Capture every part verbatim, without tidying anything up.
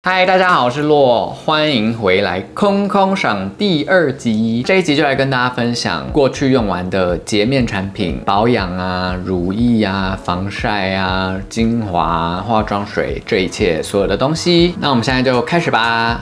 嗨，大家好，我是洛，欢迎回来空空赏第二集。这一集就来跟大家分享过去用完的洁面产品、保养啊、乳液啊、防晒啊、精华、化妆水，这一切所有的东西。那我们现在就开始吧。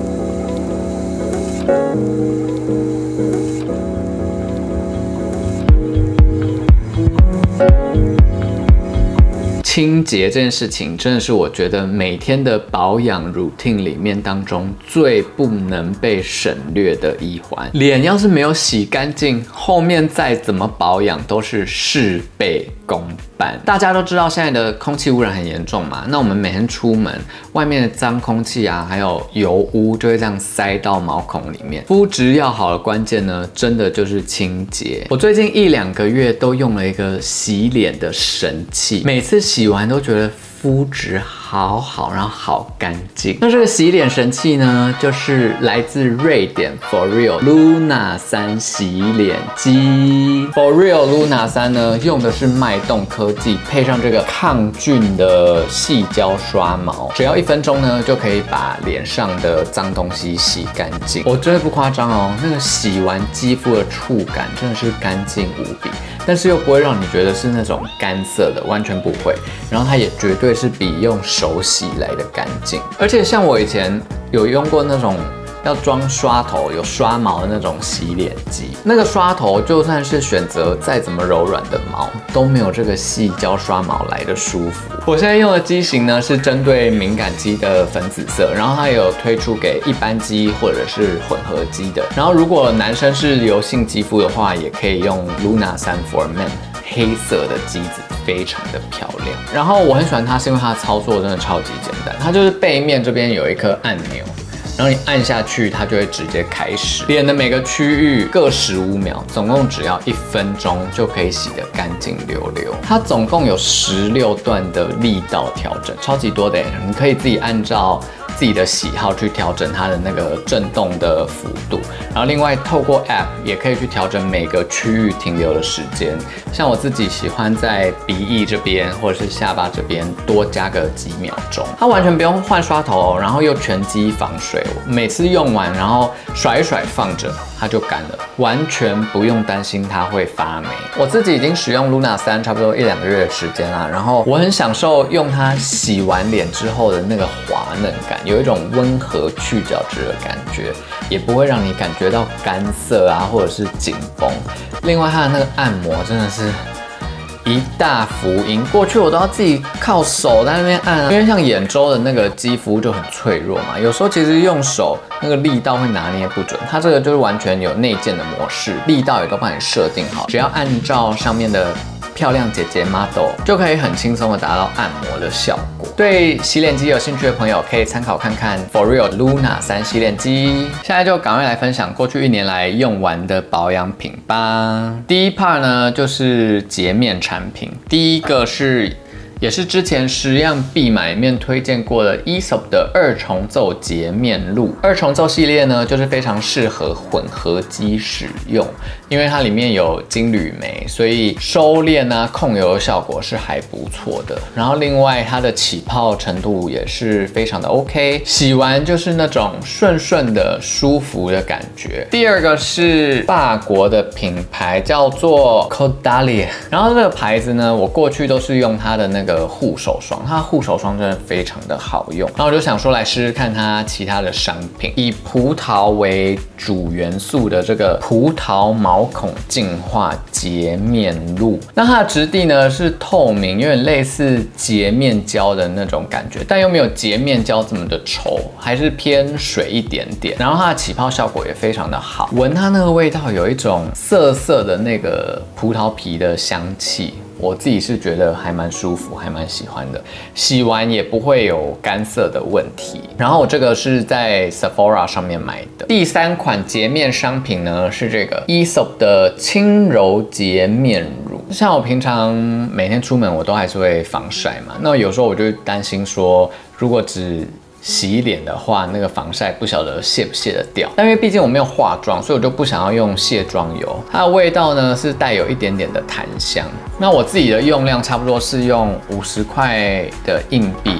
清洁这件事情真的是我觉得每天的保养 routine 里面当中最不能被省略的一环。脸要是没有洗干净，后面再怎么保养都是事倍功半。大家都知道现在的空气污染很严重嘛，那我们每天出门，外面的脏空气啊，还有油污就会这样塞到毛孔里面。肤质要好的关键呢，真的就是清洁。我最近一两个月都用了一个洗脸的神器，每次洗完都觉得肤质好好，然后好干净。那这个洗脸神器呢，就是来自瑞典 For Real Luna 三洗脸机。For Real Luna 三呢，用的是脉动科技，配上这个抗菌的细胶刷毛，只要一分钟呢，就可以把脸上的脏东西洗干净。我真的不夸张哦，那个洗完肌肤的触感真的是干净无比，但是又不会让你觉得是那种干涩的，完全不会。然后它也绝对是比用手洗来的干净。而且像我以前有用过那种要装刷头有刷毛的那种洗脸机，那个刷头就算是选择再怎么柔软的毛，都没有这个细胶刷毛来的舒服。我现在用的机型呢是针对敏感肌的粉紫色，然后它有推出给一般肌或者是混合肌的。然后如果男生是油性肌肤的话，也可以用 Luna 三 for Men。黑色的机子非常的漂亮，然后我很喜欢它，是因为它的操作真的超级简单。它就是背面这边有一颗按钮，然后你按下去，它就会直接开始。脸的每个区域各十五秒，总共只要一分钟就可以洗得干净溜溜。它总共有十六段的力道调整，超级多的耶，你可以自己按照自己的喜好去调整它的那个震动的幅度，然后另外透过 App 也可以去调整每个区域停留的时间。像我自己喜欢在鼻翼这边或者是下巴这边多加个几秒钟。它完全不用换刷头，然后又全肌防水，每次用完然后甩一甩放着它就干了，完全不用担心它会发霉。我自己已经使用 Luna 三差不多一两个月的时间啦，然后我很享受用它洗完脸之后的那个滑嫩感，有一种温和去角质的感觉，也不会让你感觉到干涩啊或者是紧绷。另外它的那个按摩真的是一大福音，过去我都要自己靠手在那边按啊，因为像眼周的那个肌肤就很脆弱嘛，有时候其实用手那个力道会拿捏不准，它这个就是完全有内建的模式，力道也都帮你设定好，只要按照上面的漂亮姐姐 model 就可以很轻松的达到按摩的效果。对洗脸机有兴趣的朋友可以参考看看 For Real Luna 三洗脸机。现在就赶快来分享过去一年来用完的保养品吧。第一 part 呢就是洁面产品，第一个是也是之前十样必买里面推荐过的 E S O P 的二重奏洁面露。二重奏系列呢，就是非常适合混合肌使用，因为它里面有金缕梅，所以收敛啊、控油的效果是还不错的。然后另外它的起泡程度也是非常的 OK， 洗完就是那种顺顺的舒服的感觉。第二个是法国的品牌叫做 Caudalie， 然后这个牌子呢，我过去都是用它的那个护手霜，它护手霜真的非常的好用，然后我就想说来试试看它其他的商品，以葡萄为主元素的这个葡萄毛孔净化洁面露。那它的质地呢是透明，有点类似洁面胶的那种感觉，但又没有洁面胶这么的稠，还是偏水一点点。然后它的起泡效果也非常的好，闻它那个味道有一种涩涩的那个葡萄皮的香气。我自己是觉得还蛮舒服，还蛮喜欢的，洗完也不会有干涩的问题。然后我这个是在 Sephora 上面买的。第三款洁面商品呢是这个 E S O P 的轻柔洁面乳。像我平常每天出门我都还是会防晒嘛，那有时候我就担心说，如果只洗脸的话，那个防晒不晓得卸不卸得掉。但因为毕竟我没有化妆，所以我就不想要用卸妆油。它的味道呢是带有一点点的檀香。那我自己的用量差不多是用五十块的硬币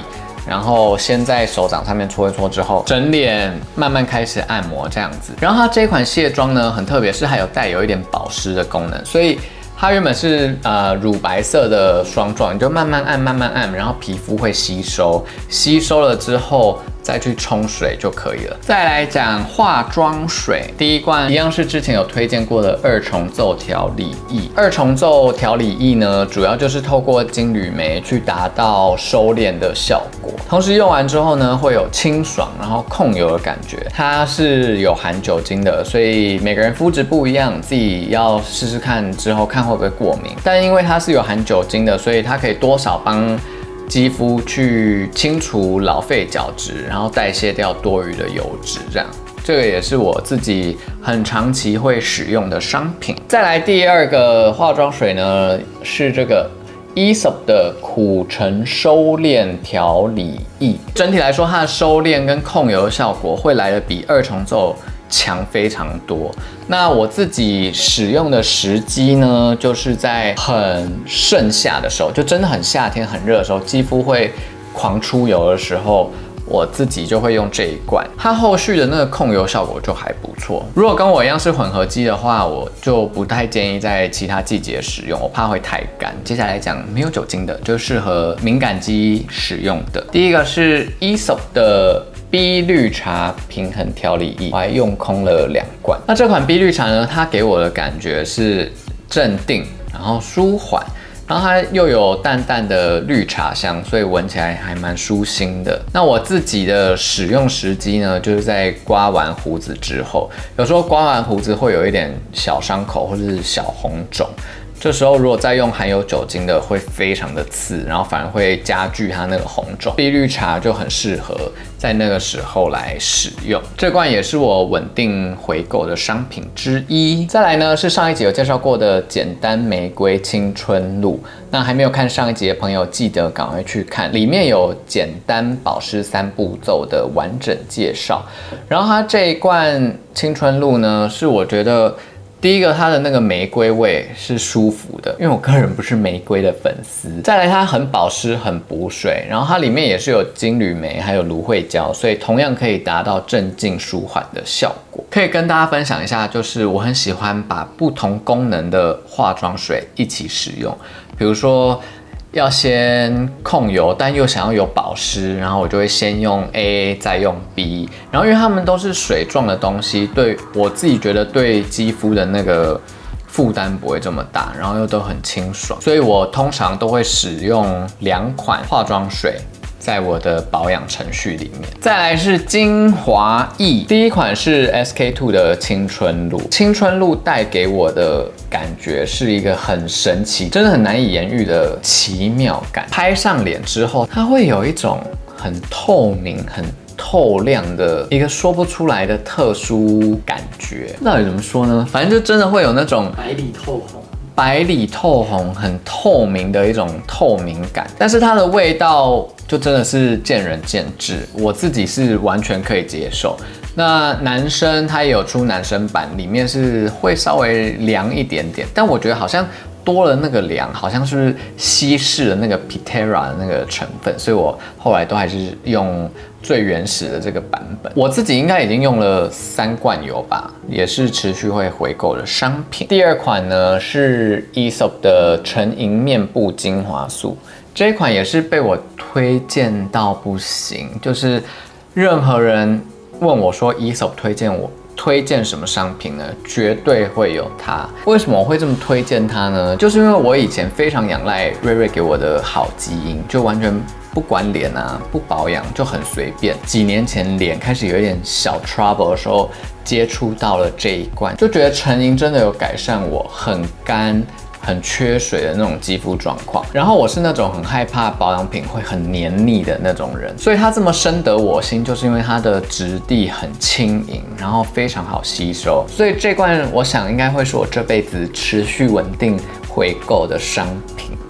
然后先在手掌上面搓一搓之后，整脸慢慢开始按摩这样子。然后它这款卸妆呢很特别，是还有带有一点保湿的功能，所以它原本是呃乳白色的霜状，你就慢慢按慢慢按，然后皮肤会吸收，吸收了之后再去冲水就可以了。再来讲化妆水，第一罐一样是之前有推荐过的二重奏调理液。二重奏调理液呢，主要就是透过金缕梅去达到收敛的效果，同时用完之后呢，会有清爽然后控油的感觉。它是有含酒精的，所以每个人肤质不一样，自己要试试看之后看会不会过敏。但因为它是有含酒精的，所以它可以多少帮肌肤去清除老废角质，然后代谢掉多余的油脂，这样。这个也是我自己很长期会使用的商品。再来第二个化妆水呢，是这个 Aesop 的苦橙收敛调理液。整体来说，它的收敛跟控油的效果会来得比二重奏强非常多。那我自己使用的时机呢，就是在很盛夏的时候，就真的很夏天很热的时候，肌肤会狂出油的时候，我自己就会用这一罐。它后续的那个控油效果就还不错。如果跟我一样是混合肌的话，我就不太建议在其他季节使用，我怕会太干。接下来讲没有酒精的，就适合敏感肌使用的。第一个是 Aesop 的 B 绿茶平衡调理液，我还用空了两罐。那这款 B 绿茶呢，它给我的感觉是镇定，然后舒缓，然后它又有淡淡的绿茶香，所以闻起来还蛮舒心的。那我自己的使用时机呢，就是在刮完胡子之后，有时候刮完胡子会有一点小伤口或者是小红肿。这时候如果再用含有酒精的，会非常的刺，然后反而会加剧它那个红肿。碧绿茶就很适合在那个时候来使用。这罐也是我稳定回购的商品之一。再来呢，是上一集有介绍过的简单玫瑰青春露。那还没有看上一集的朋友，记得赶快去看，里面有简单保湿三步骤的完整介绍。然后它这一罐青春露呢，是我觉得第一个，它的那个玫瑰味是舒服的，因为我个人不是玫瑰的粉丝。再来，它很保湿、很补水，然后它里面也是有金缕梅还有芦荟胶，所以同样可以达到镇静舒缓的效果。可以跟大家分享一下，就是我很喜欢把不同功能的化妆水一起使用，比如说要先控油，但又想要有保湿，然后我就会先用 A 再用 B， 然后因为它们都是水状的东西，对我自己觉得对肌肤的那个负担不会这么大，然后又都很清爽，所以我通常都会使用两款化妆水在我的保养程序里面。再来是精华液，第一款是 S K two 的青春露。青春露带给我的感觉是一个很神奇，真的很难以言喻的奇妙感。拍上脸之后，它会有一种很透明、很透亮的一个说不出来的特殊感觉。到底怎么说呢？反正就真的会有那种白里透红。 白里透红，很透明的一种透明感，但是它的味道就真的是见仁见智，我自己是完全可以接受。那男生他也有出男生版，里面是会稍微凉一点点，但我觉得好像多了那个凉，好像是稀释了那个 Pitera 的那个成分，所以我后来都还是用最原始的这个版本。我自己应该已经用了三罐油吧，也是持续会回购的商品。第二款呢是 Aesop 的纯银面部精华素，这一款也是被我推荐到不行，就是任何人问我说 Aesop 推荐我推荐什么商品呢？绝对会有它。为什么我会这么推荐它呢？就是因为我以前非常仰赖瑞瑞给我的好基因，就完全不管脸啊，不保养就很随便。几年前脸开始有一点小 trouble 的时候，接触到了这一罐，就觉得纯银真的有改善我很干、很缺水的那种肌肤状况。然后我是那种很害怕保养品会很黏腻的那种人，所以它这么深得我心，就是因为它的质地很轻盈，然后非常好吸收。所以这罐我想应该会是我这辈子持续稳定回购的商品。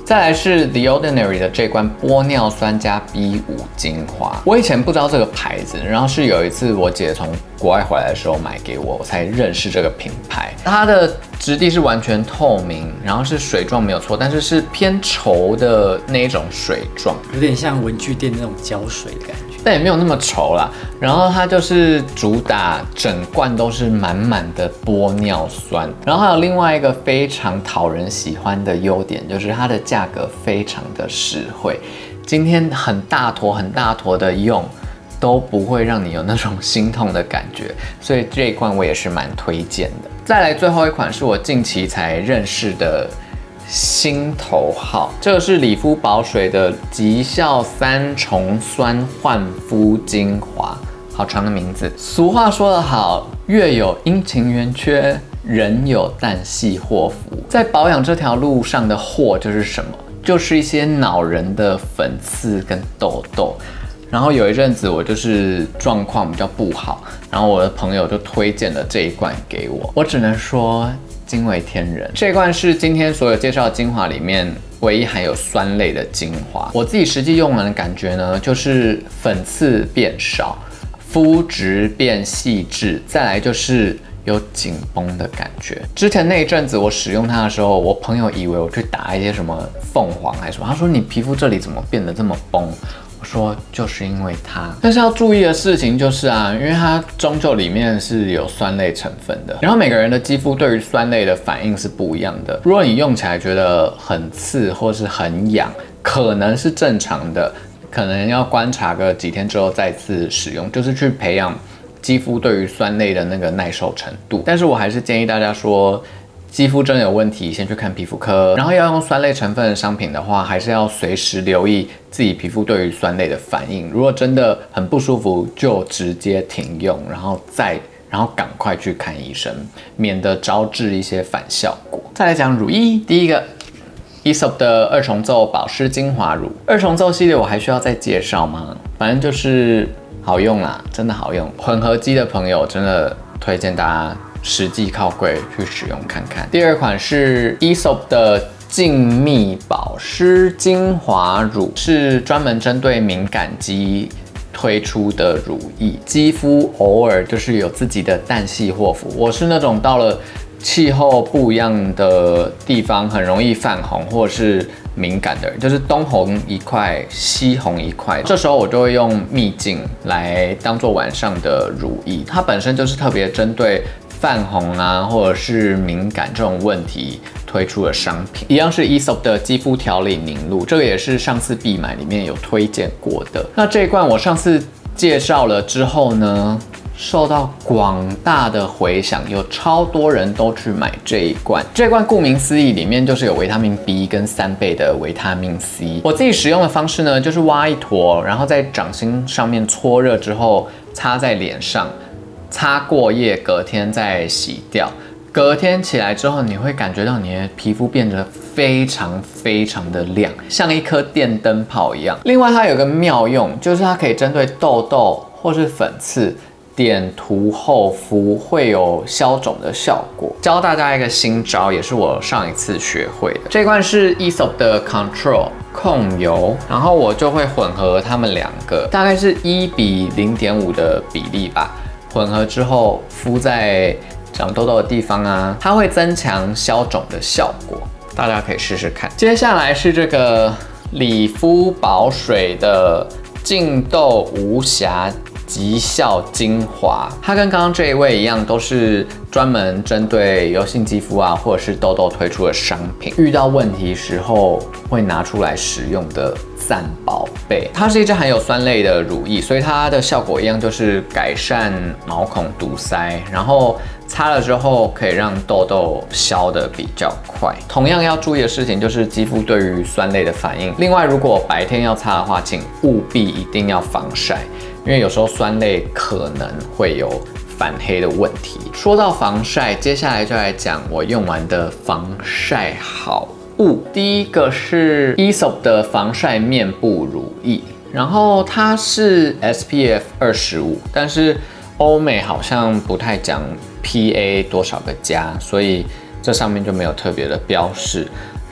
再来是 The Ordinary 的这罐玻尿酸加 B 五 精华，我以前不知道这个牌子，然后是有一次我姐从国外回来的时候买给我，我才认识这个品牌。它的质地是完全透明，然后是水状没有错，但是是偏稠的那一种水状， 有点像文具店那种胶水的感觉。 但也没有那么稠啦。然后它就是主打整罐都是满满的玻尿酸，然后还有另外一个非常讨人喜欢的优点，就是它的价格非常的实惠。今天很大坨很大坨的用，都不会让你有那种心痛的感觉，所以这一罐我也是蛮推荐的。再来最后一款是我近期才认识的心头好，这个是理肤宝水的极效三重酸焕肤精华，好长的名字。俗话说得好，月有阴晴圆缺，人有旦夕祸福。在保养这条路上的祸就是什么？就是一些恼人的粉刺跟痘痘。然后有一阵子我就是状况比较不好，然后我的朋友就推荐了这一罐给我，我只能说惊为天人。这一罐是今天所有介绍的精华里面唯一含有酸类的精华。我自己实际用完的感觉呢，就是粉刺变少，肤质变细致，再来就是有紧绷的感觉。之前那一阵子我使用它的时候，我朋友以为我去打一些什么凤凰还是什么，他说你皮肤这里怎么变得这么崩？我说就是因为它。但是要注意的事情就是啊，因为它终究里面是有酸类成分的，然后每个人的肌肤对于酸类的反应是不一样的。如果你用起来觉得很刺或是很痒，可能是正常的，可能要观察个几天之后再次使用，就是去培养肌肤对于酸类的那个耐受程度。但是我还是建议大家说，肌肤真的有问题，先去看皮肤科。然后要用酸类成分的商品的话，还是要随时留意自己皮肤对于酸类的反应。如果真的很不舒服，就直接停用，然后再然后赶快去看医生，免得招致一些反效果。再来讲乳液，第一个 Aesop 的二重奏保湿精华乳。二重奏系列我还需要再介绍吗？反正就是好用啦，真的好用。混合肌的朋友真的推荐大家实际靠柜去使用看看。第二款是 Aesop 的静谧保湿精华乳，是专门针对敏感肌推出的乳液。肌肤偶尔就是有自己的旦夕祸福，我是那种到了气候不一样的地方很容易泛红或者是敏感的人，就是东红一块西红一块，这时候我就会用秘境来当做晚上的乳液。它本身就是特别针对泛红啊或者是敏感这种问题推出的商品，一样是 Aesop 的肌肤调理凝露，这个也是上次必买里面有推荐过的。那这一罐我上次介绍了之后呢，受到广大的回响，有超多人都去买这一罐。这一罐顾名思义，里面就是有维他命 B 跟三倍的维他命 C。我自己使用的方式呢，就是挖一坨，然后在掌心上面搓热之后，擦在脸上，擦过夜，隔天再洗掉。隔天起来之后，你会感觉到你的皮肤变得非常非常的亮，像一颗电灯泡一样。另外，它有个妙用，就是它可以针对痘痘或是粉刺点涂后敷，会有消肿的效果。教大家一个新招，也是我上一次学会的。这罐是 Aesop 的 Control 控油，然后我就会混合它们两个，大概是一比零点五的比例吧。混合之后敷在长痘痘的地方啊，它会增强消肿的效果，大家可以试试看。接下来是这个理肤宝水的净痘无瑕极效精华，它跟刚刚这一位一样，都是专门针对油性肌肤啊或者是痘痘推出的商品，遇到问题时候会拿出来使用的赞宝贝。它是一支含有酸类的乳液，所以它的效果一样，就是改善毛孔堵塞，然后擦了之后可以让痘痘消得比较快。同样要注意的事情就是肌肤对于酸类的反应。另外，如果白天要擦的话，请务必一定要防晒，因为有时候酸类可能会有反黑的问题。说到防晒，接下来就来讲我用完的防晒好物。第一个是 Aesop 的防晒面部乳液，然后它是 S P F 二十五，但是欧美好像不太讲 P A 多少个加，所以这上面就没有特别的标示。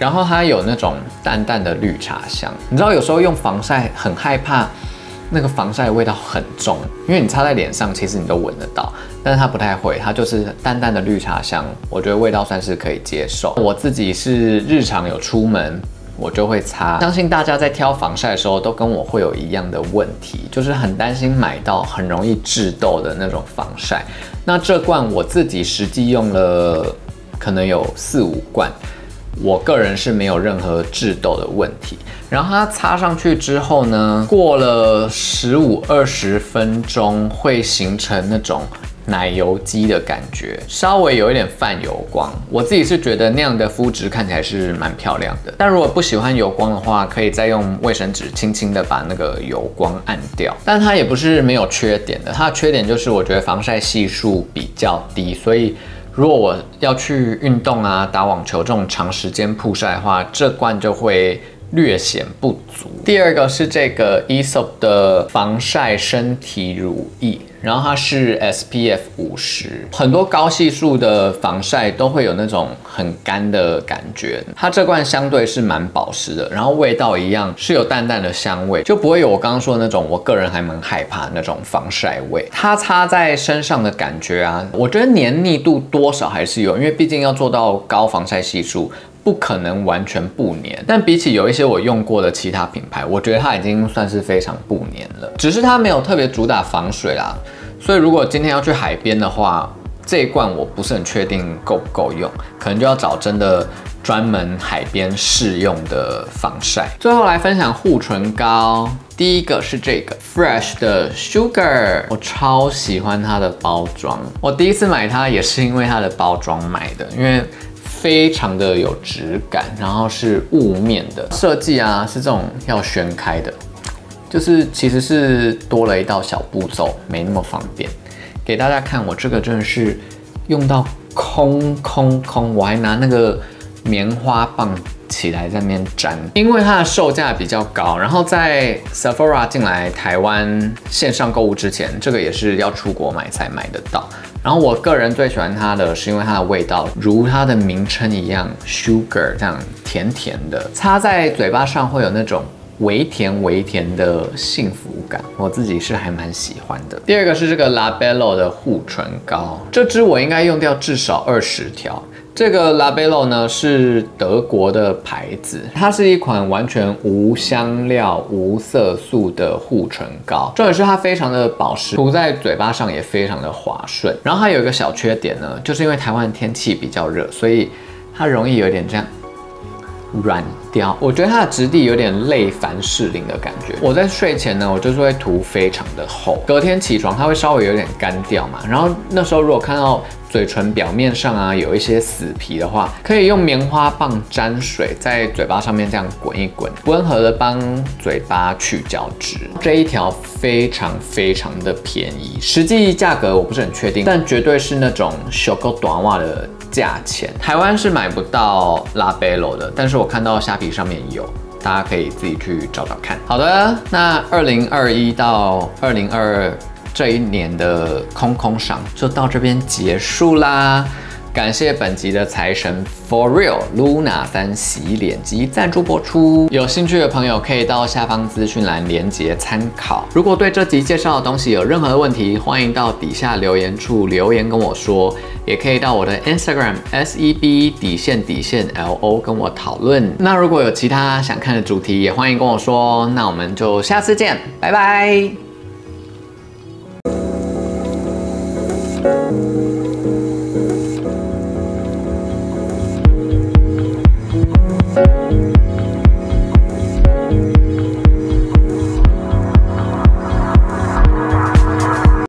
然后它有那种淡淡的绿茶香。你知道有时候用防晒很害怕那个防晒的味道很重，因为你擦在脸上，其实你都闻得到，但是它不太会，它就是淡淡的绿茶香，我觉得味道算是可以接受。我自己是日常有出门，我就会擦。相信大家在挑防晒的时候，都跟我会有一样的问题，就是很担心买到很容易致痘的那种防晒。那这罐我自己实际用了，可能有四五罐。我个人是没有任何致痘的问题，然后它擦上去之后呢，过了十五二十分钟会形成那种奶油肌的感觉，稍微有一点泛油光。我自己是觉得那样的肤质看起来是蛮漂亮的，但如果不喜欢油光的话，可以再用卫生纸轻轻的把那个油光按掉。但它也不是没有缺点的，它的缺点就是我觉得防晒系数比较低，所以如果我要去运动啊、打网球这种长时间曝晒的话，这罐就会略显不足。第二个是这个 Aesop 的防晒身体乳液，然后它是 S P F 五十，很多高系数的防晒都会有那种很干的感觉，它这罐相对是蛮保湿的，然后味道一样是有淡淡的香味，就不会有我刚刚说的那种我个人还蛮害怕的那种防晒味。它擦在身上的感觉啊，我觉得黏腻度多少还是有，因为毕竟要做到高防晒系数，不可能完全不黏，但比起有一些我用过的其他品牌，我觉得它已经算是非常不黏了。只是它没有特别主打防水啦，所以如果今天要去海边的话，这一罐我不是很确定够不够用，可能就要找真的专门海边适用的防晒。最后来分享护唇膏，第一个是这个 Fresh 的 Sugar， 我超喜欢它的包装。我第一次买它也是因为它的包装买的，因为非常的有质感，然后是雾面的设计啊，是这种要旋开的，就是其实是多了一道小步骤，没那么方便。给大家看，我这个真的是用到空空空，我还拿那个棉花棒起来在那边粘，因为它的售价比较高，然后在 Sephora 进来台湾线上购物之前，这个也是要出国买才买得到。然后我个人最喜欢它的是因为它的味道如它的名称一样 ，sugar 这样甜甜的，擦在嘴巴上会有那种微甜微甜的幸福感，我自己是还蛮喜欢的。第二个是这个 Labello 的护唇膏，这支我应该用掉至少二十条。这个 Labello 呢是德国的牌子，它是一款完全无香料、无色素的护唇膏。重点是它非常的保湿，涂在嘴巴上也非常的滑顺。然后它有一个小缺点呢，就是因为台湾天气比较热，所以它容易有点这样软掉。我觉得它的质地有点类凡士林的感觉。我在睡前呢，我就是会涂非常的厚，隔天起床它会稍微有点干掉嘛。然后那时候如果看到嘴唇表面上啊有一些死皮的话，可以用棉花棒沾水在嘴巴上面这样滚一滚，温和的帮嘴巴去角质。这一条非常非常的便宜，实际价格我不是很确定，但绝对是那种小狗短袜的价钱。台湾是买不到 Labello 的，但是我看到虾皮上面有，大家可以自己去找找看。好的，那二零二一到二零二二这一年的空空赏就到这边结束啦。感谢本集的财神 For Real Luna 三洗脸机赞助播出，有兴趣的朋友可以到下方资讯栏连结参考。如果对这集介绍的东西有任何问题，欢迎到底下留言处留言跟我说，也可以到我的 Instagram S E B 底线底线 L O 跟我讨论。那如果有其他想看的主题，也欢迎跟我说。那我们就下次见，拜拜。